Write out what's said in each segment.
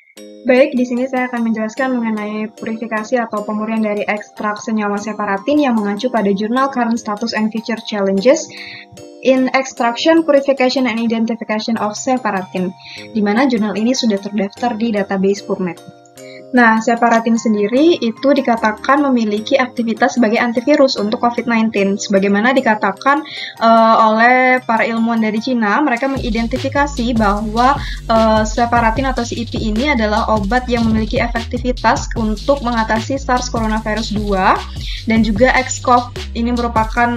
Baik, di sini saya akan menjelaskan mengenai purifikasi atau pemurnian dari ekstrak senyawa separatin yang mengacu pada jurnal Current Status and Future Challenges in Extraction, Purification, and Identification of Separatin, di mana jurnal ini sudah terdaftar di database PubMed. Nah, separatin sendiri itu dikatakan memiliki aktivitas sebagai antivirus untuk COVID-19. Sebagaimana dikatakan oleh para ilmuwan dari Cina, mereka mengidentifikasi bahwa separatin atau CEP ini adalah obat yang memiliki efektivitas untuk mengatasi SARS coronavirus 2 dan juga XCOV. Ini merupakan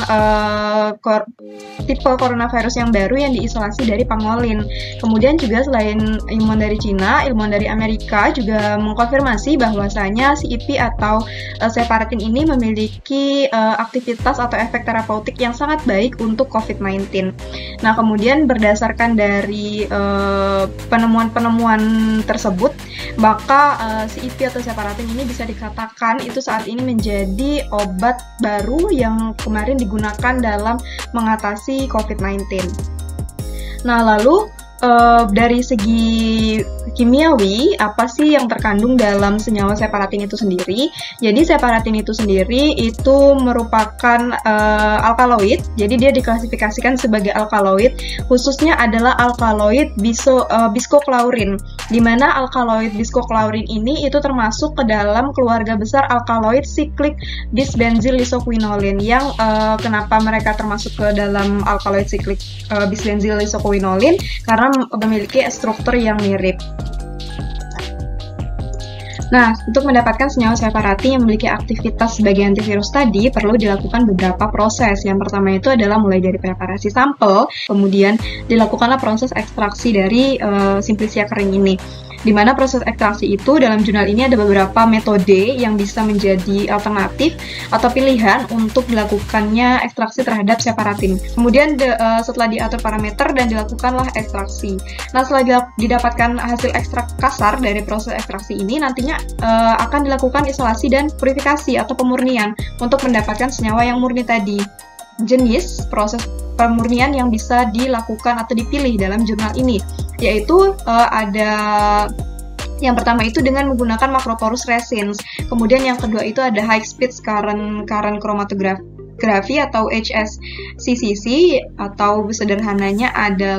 tipe coronavirus yang baru yang diisolasi dari pangolin. Kemudian juga selain ilmuwan dari Cina, ilmuwan dari Amerika juga mengkonfirmasi bahwasanya CEP atau separatin ini memiliki aktivitas atau efek terapeutik yang sangat baik untuk COVID-19. Nah, kemudian berdasarkan dari penemuan-penemuan tersebut, maka CEP atau separatin ini bisa dikatakan itu saat ini menjadi obat baru yang kemarin digunakan dalam mengatasi COVID-19. Nah, lalu dari segi kimiawi, apa sih yang terkandung dalam senyawa separatin itu sendiri? Jadi separatin itu sendiri itu merupakan alkaloid, jadi dia diklasifikasikan sebagai alkaloid, khususnya adalah alkaloid biskoklaurin, di mana alkaloid biskoklaurin ini itu termasuk ke dalam keluarga besar alkaloid siklik bisbenzil lisoquinolin, yang kenapa mereka termasuk ke dalam alkaloid siklik bisbenzil lisoquinolin? Karena memiliki struktur yang mirip. Nah, untuk mendapatkan senyawa separatin yang memiliki aktivitas sebagai antivirus tadi, perlu dilakukan beberapa proses. Yang pertama itu adalah mulai dari preparasi sampel, kemudian dilakukanlah proses ekstraksi dari simplisia kering ini. Di mana proses ekstraksi itu dalam jurnal ini ada beberapa metode yang bisa menjadi alternatif atau pilihan untuk dilakukannya ekstraksi terhadap separatin. Kemudian setelah diatur parameter dan dilakukanlah ekstraksi. Nah, setelah didapatkan hasil ekstrak kasar dari proses ekstraksi ini, nantinya akan dilakukan isolasi dan purifikasi atau pemurnian untuk mendapatkan senyawa yang murni tadi. Jenis proses pemurnian yang bisa dilakukan atau dipilih dalam jurnal ini, yaitu ada yang pertama itu dengan menggunakan macroporous resins, kemudian yang kedua itu ada high speed current chromatography atau HSCCC, atau sederhananya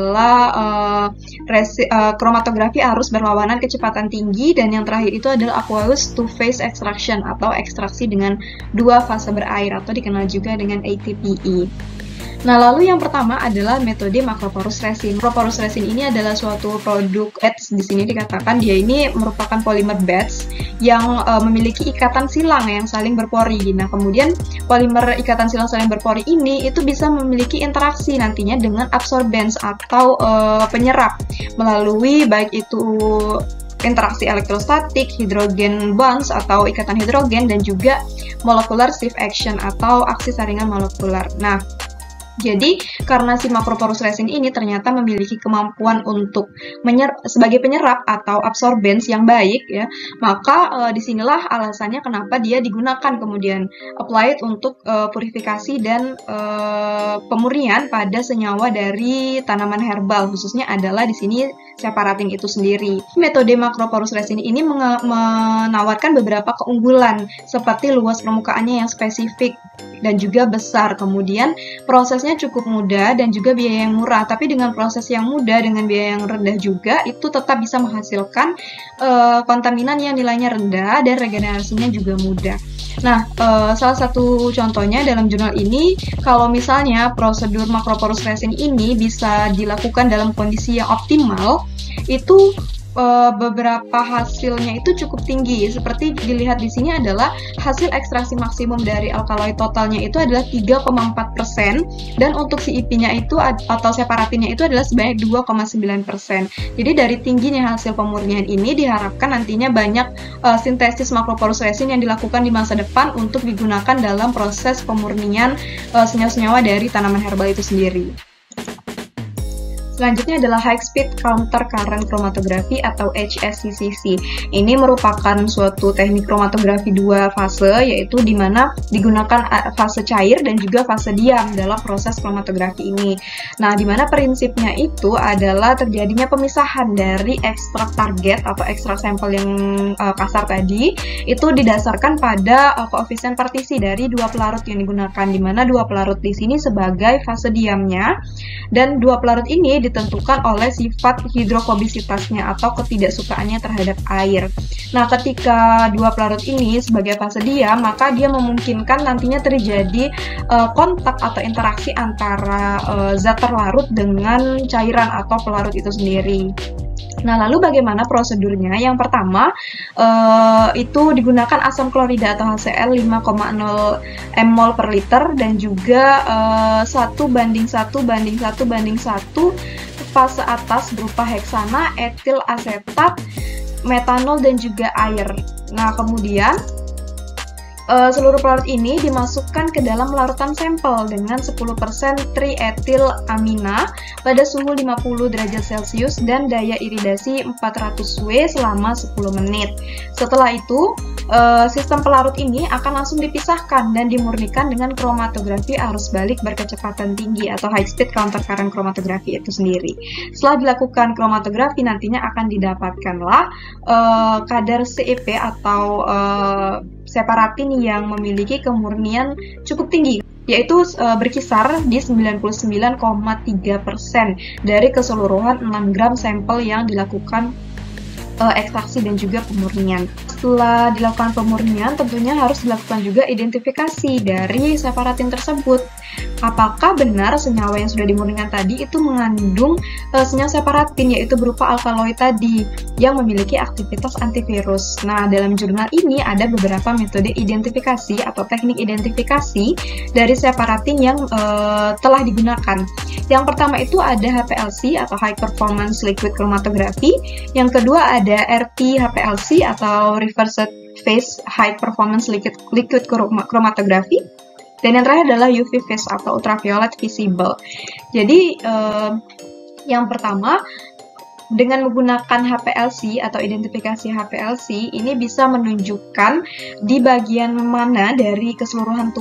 adalah kromatografi arus berlawanan kecepatan tinggi, dan yang terakhir itu adalah aqueous two-phase extraction atau ekstraksi dengan dua fase berair atau dikenal juga dengan ATPE. Nah, lalu yang pertama adalah metode macroporous resin. Macroporous resin ini adalah suatu produk batch. Di sini dikatakan dia ini merupakan polimer batch yang memiliki ikatan silang yang saling berpori. Nah, kemudian polimer ikatan silang saling berpori ini itu bisa memiliki interaksi nantinya dengan absorbens atau penyerap melalui baik itu interaksi elektrostatik, hidrogen bonds atau ikatan hidrogen, dan juga molecular shift action atau aksi saringan molekuler. Nah, jadi karena si macroporous resin ini ternyata memiliki kemampuan untuk sebagai penyerap atau absorbens yang baik ya, maka disinilah alasannya kenapa dia digunakan kemudian applied untuk purifikasi dan pemurnian pada senyawa dari tanaman herbal, khususnya adalah di sini separatin itu sendiri. Metode macroporous resin ini menawarkan beberapa keunggulan seperti luas permukaannya yang spesifik dan juga besar, kemudian prosesnya cukup mudah dan juga biaya yang murah. Tapi dengan proses yang mudah dengan biaya yang rendah juga itu tetap bisa menghasilkan kontaminan yang nilainya rendah dan regenerasinya juga mudah. Nah, salah satu contohnya dalam jurnal ini, kalau misalnya prosedur macroporous resin ini bisa dilakukan dalam kondisi yang optimal, itu beberapa hasilnya itu cukup tinggi. Seperti dilihat di sini adalah hasil ekstraksi maksimum dari alkaloid totalnya itu adalah 3,4%, dan untuk CEP-nya itu atau separatinnya itu adalah sebanyak 2,9%. Jadi dari tingginya hasil pemurnian ini diharapkan nantinya banyak sintesis macroporous resin yang dilakukan di masa depan untuk digunakan dalam proses pemurnian senyawa-senyawa dari tanaman herbal itu sendiri. Selanjutnya adalah High Speed Counter Current Chromatography atau HSCCC. Ini merupakan suatu teknik kromatografi dua fase, yaitu di mana digunakan fase cair dan juga fase diam dalam proses kromatografi ini. Nah, di mana prinsipnya itu adalah terjadinya pemisahan dari ekstrak target atau ekstrak sampel yang kasar tadi, itu didasarkan pada koefisien partisi dari dua pelarut yang digunakan, di mana dua pelarut di sini sebagai fase diamnya, dan dua pelarut ini ditentukan oleh sifat hidrofobisitasnya atau ketidaksukaannya terhadap air. Nah, ketika dua pelarut ini sebagai fase diam, maka dia memungkinkan nantinya terjadi kontak atau interaksi antara zat terlarut dengan cairan atau pelarut itu sendiri. Nah, lalu bagaimana prosedurnya? Yang pertama, itu digunakan asam klorida atau HCl 5,0 mol per liter dan juga 1:1:1:1 fase atas berupa heksana, etil asetat, metanol, dan juga air. Nah, kemudian seluruh pelarut ini dimasukkan ke dalam larutan sampel dengan 10% trietilamina pada suhu 50 derajat Celcius dan daya iridasi 400 W selama 10 menit. Setelah itu, sistem pelarut ini akan langsung dipisahkan dan dimurnikan dengan kromatografi arus balik berkecepatan tinggi atau High Speed Counter Current Chromatography itu sendiri. Setelah dilakukan kromatografi, nantinya akan didapatkanlah kadar CEP atau separatin yang memiliki kemurnian cukup tinggi, yaitu berkisar di 99,3% dari keseluruhan 6 gram sampel yang dilakukan ekstraksi dan juga pemurnian. Setelah dilakukan pemurnian, tentunya harus dilakukan juga identifikasi dari separatin tersebut. Apakah benar senyawa yang sudah dimurnikan tadi itu mengandung senyawa separatin, yaitu berupa alkaloid tadi yang memiliki aktivitas antivirus. Nah, dalam jurnal ini ada beberapa metode identifikasi atau teknik identifikasi dari separatin yang telah digunakan. Yang pertama itu ada HPLC atau High Performance Liquid Chromatography. Yang kedua ada RT-HPLC atau Reversed Phase High Performance Liquid Chromatography. Dan yang terakhir adalah UV phase atau ultraviolet visible. Jadi yang pertama, dengan menggunakan HPLC atau identifikasi HPLC, ini bisa menunjukkan di bagian mana dari keseluruhan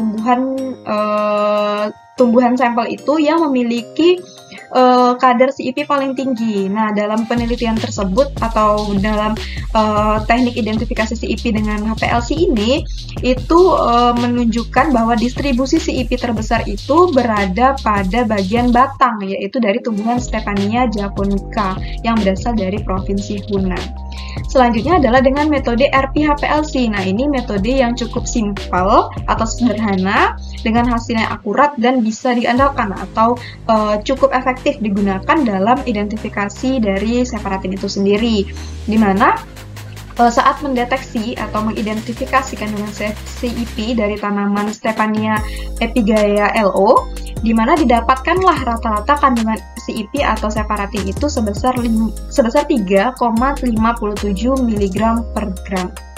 tumbuhan sampel itu yang memiliki kadar CEP paling tinggi. Nah, dalam penelitian tersebut atau dalam teknik identifikasi CEP dengan HPLC ini, itu menunjukkan bahwa distribusi CEP terbesar itu berada pada bagian batang, yaitu dari tumbuhan Stephania japonica yang berasal dari Provinsi Hunan. Selanjutnya adalah dengan metode RP-HPLC. Nah, ini metode yang cukup simpel atau sederhana dengan hasil yang akurat dan bisa diandalkan atau cukup efektif digunakan dalam identifikasi dari separatin itu sendiri. Di mana saat mendeteksi atau mengidentifikasi kandungan CEP dari tanaman Stephania epigaya LO, di mana didapatkanlah rata-rata kandungan CEP atau separatin itu sebesar 3,57 mg per gram.